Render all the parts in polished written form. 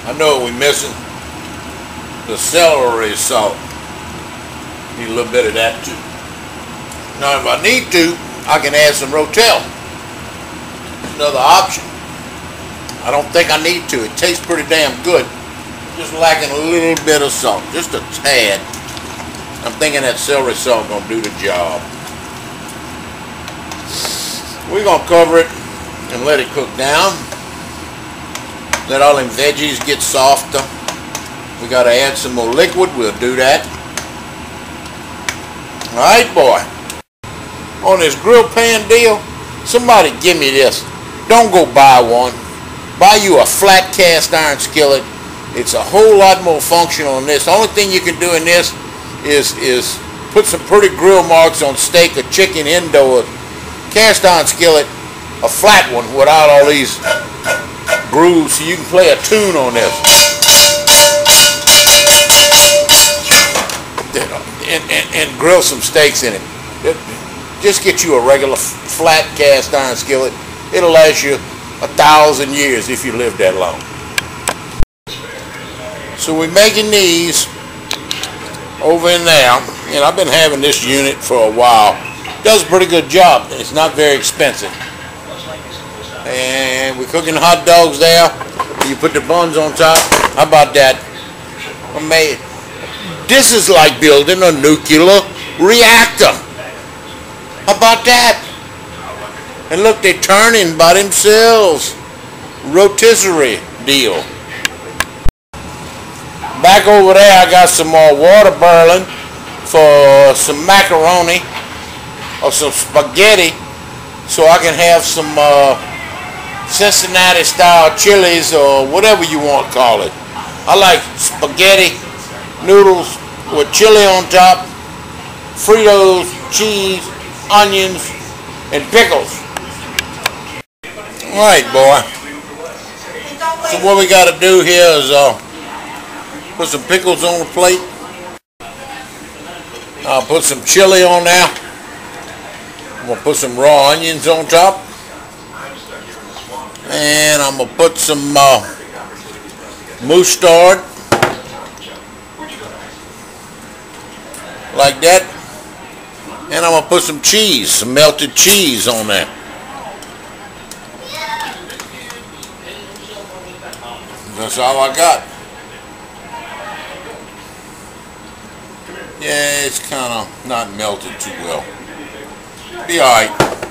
I know what we're missing. The celery salt. Need a little bit of that too. Now if I need to, I can add some Rotel. Another option. I don't think I need to. It tastes pretty damn good. Just lacking a little bit of salt. Just a tad. I'm thinking that celery salt gonna do the job. We're gonna cover it and let it cook down. Let all them veggies get softer. We gotta add some more liquid. We'll do that. Alright, boy. On this grill pan deal, somebody give me this. Don't go buy one. Buy you a flat cast iron skillet. It's a whole lot more functional than this. The only thing you can do in this is put some pretty grill marks on steak or chicken indoor. Cast iron skillet, a flat one without all these grooves, so you can play a tune on this. And grill some steaks in it. Just get you a regular flat cast iron skillet. It'll last you 1,000 years if you live that long. So we're making these over in there, and I've been having this unit for a while. Does a pretty good job. It's not very expensive. And we're cooking hot dogs there. You put the buns on top. How about that? This is like building a nuclear reactor. How about that? And look, they're turning by themselves. Rotisserie deal. Back over there, I got some more water boiling for some macaroni or some spaghetti, so I can have some Cincinnati style chilies or whatever you want to call it. I like spaghetti noodles with chili on top, Fritos, cheese, onions, and pickles. Alright, boy. So what we got to do here is put some pickles on the plate. I'll put some chili on there. I'm going to put some raw onions on top. And I'm going to put some mustard. Like that. And I'm going to put some cheese, some melted cheese on there. That's all I got. Yeah, it's kind of not melted too well. Be alright.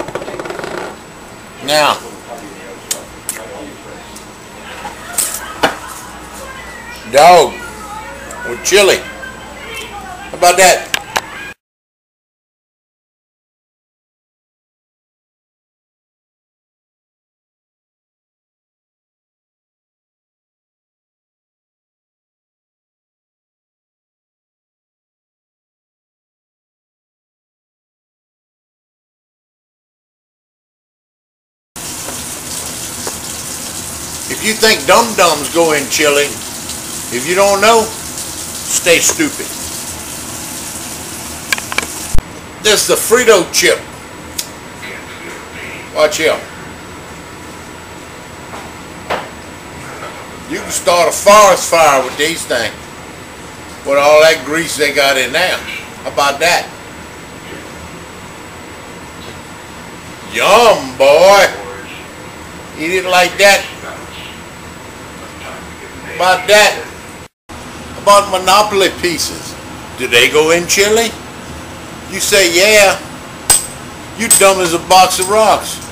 Now, dog with chili. How about that? If you think dum-dums go in chili, if you don't know, stay stupid. This is the Frito chip. Watch here. You can start a forest fire with these things. With all that grease they got in there. How about that? Yum, boy. Eat it like that. About that? About Monopoly pieces. Do they go in chili? You say yeah. You dumb as a box of rocks.